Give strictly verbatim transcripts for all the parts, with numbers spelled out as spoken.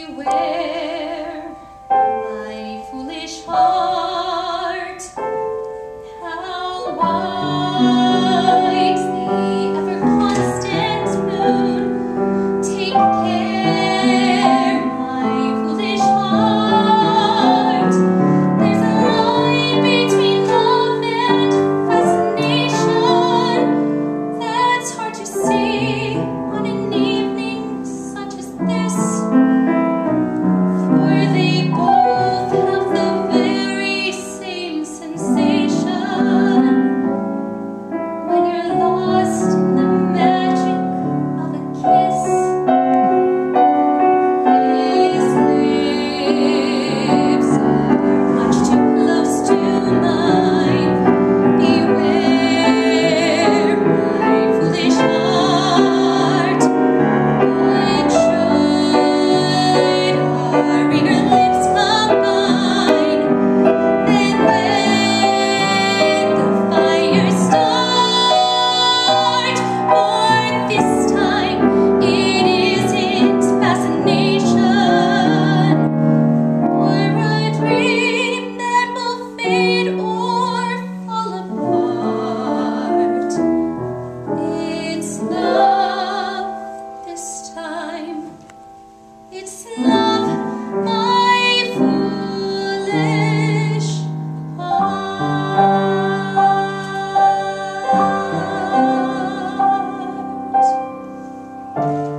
beware, my foolish heart, how wise the ever-constant moon. Take care, my foolish heart, there's a line between love and fascination that's hard to see on an evening such as this. For they both have the very same sensation when you're lost in the magic of a kiss. His lips are much too close to mine. Beware, my foolish heart. What should our eager lips combine? Then let the fire start. For this time it isn't fascination or a dream that will fade or fall apart. It's love this time. It's love, my foolish heart.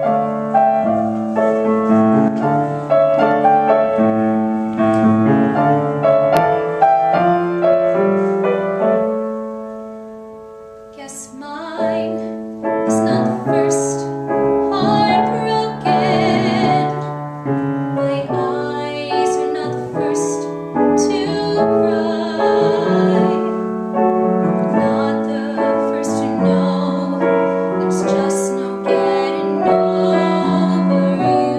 Guess mine is not the first heart broken. My eyes are not the first to cry. Not the first to know there's just no getting over you.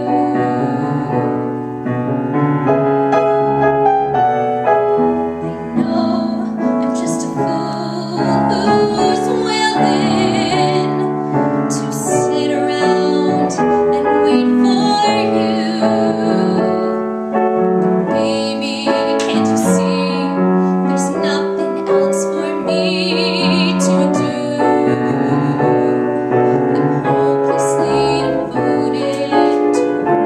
I know I'm just a fool who's willing to sit around and wait for you. Baby, can't you see there's nothing else for me to do? I'm hopelessly devoted to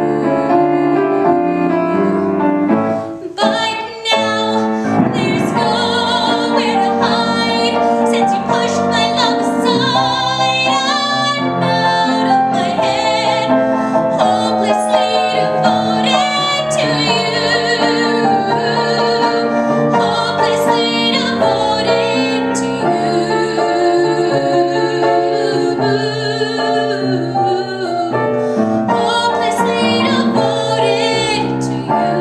you. But now there's nowhere to hide since you pushed my love aside. I'm out of my head, hopelessly devoted to you. Hopelessly devoted to you. Hopelessly devoted to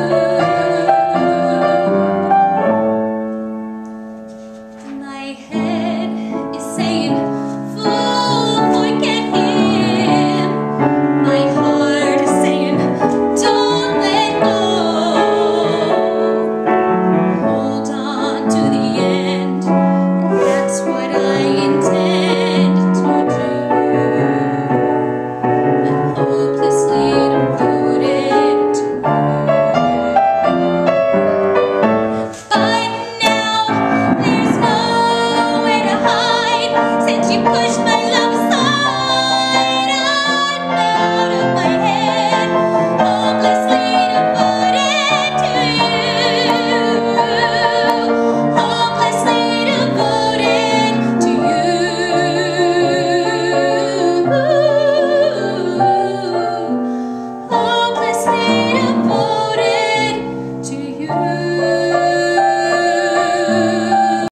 you. My head is saying, fool, forget him. My heart is saying, don't let go. Hold on to the end, and that's what I intend to do. I'm hopelessly devoted to you. But now there's nowhere to hide since you pushed